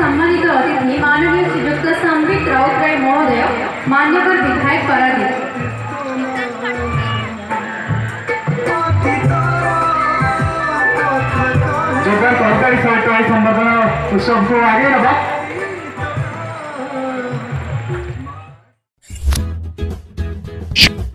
सम्मानित अतिथि माननीय श्रीयुक्त संबित राउतराय महोदय, मान्यवर विधायक पारादीप। सरकारी संबर्धना उत्सव को आगे रखा।